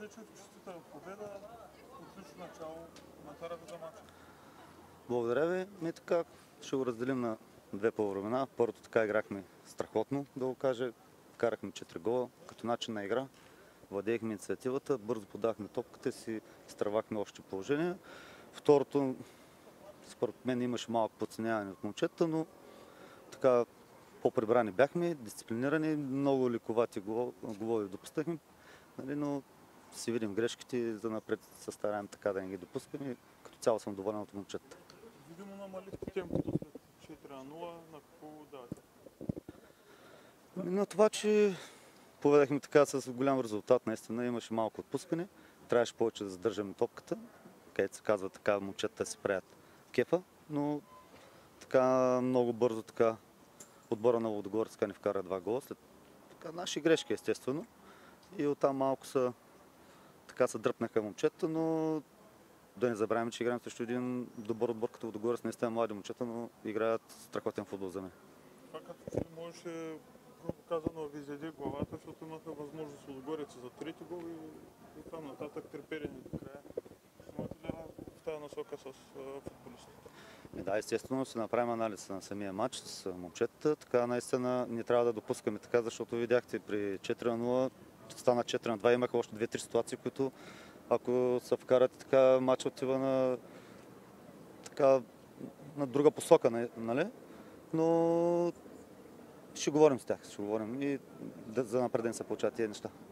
Жечев, честита победа, отлично начало. Коментара ви за мача. Благодаря ви. Ние така ще го разделим на две полувремена. Първото така играхме страхотно, да го кажа. Вкарахме 4 гола като начин на игра. Владеехме инициативата, бързо подахме топката и си изтървахме още положение. Второто, според мен имаше малко подценяване от момчета, но така по-прибрани бяхме, дисциплинирани, много лековати голови допускахме, нали, но си видим грешките и за напред се стараем така да не ги допускаме. Като цяло съм доволен от момчета. Видимо намалихте темпото след 4-0, на какво давате? На това, че поведахме така с голям резултат, наистина имаше малко отпускане. Трябваше повече да задържаме топката, където се казва така, момчета си правят кефа, но така много бързо така отбора на Лудогорец ни вкара 2 гола след така, наши грешки естествено. И оттам малко се дръпнаха момчета, но да не забравяме, че играем срещу един добър отбор като Лудогорец, наистина млади момчета, но играят страхотен футбол за мен. Това като че можеше, грубо казано, ви изяде главата, защото имаха възможност Лудогорец за трети гол и там нататък треперени до края. Имате ли в тази насока с футболистите? Да, естествено се направим анализ на самия матч с момчетата. Така наистина не трябва да допускаме така, защото видяхте при 4-0 стана 4-2, имаха още 2-3 ситуации, които ако се вкарат така, матч отива на друга посока, нали? Но ще говорим с тях, и за напред да не се получават тези неща.